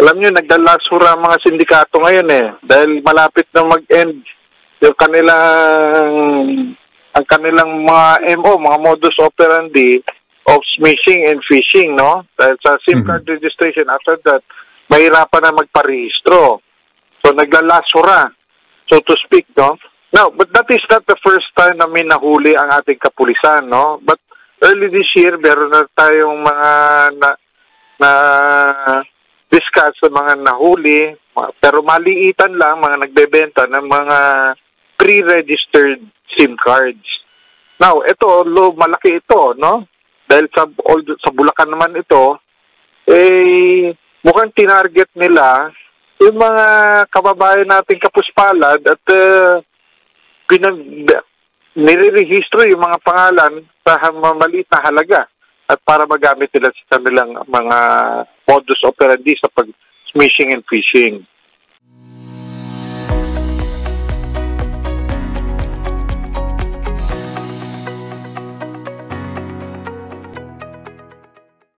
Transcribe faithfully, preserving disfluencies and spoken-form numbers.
Alam nyo, nagdalasura ang mga sindikato ngayon eh. Dahil malapit na mag-end yung kanilang, ang kanilang mga M O, mga modus operandi of smishing and phishing, no? Dahil sa SIM card mm-hmm. registration, after that, mahirapan na magparehistro. So, naglalasura, so to speak, no? Now, but that is not the first time na may nahuli ang ating kapulisan, no? But early this year, meron na tayong mga na, na discuss sa mga nahuli, pero maliitan lang, mga nagbebenta ng mga pre-registered SIM cards. Now, ito, lo, malaki ito, no? Dahil sa, sa Bulacan naman ito, eh, mukhang tinarget nila yung mga kababayan nating kapuspalad at uh, pinag nirerehistro yung mga pangalan sa maliit na halaga at para magamit nila sa kanilang mga modus operandi sa pag-smishing and phishing.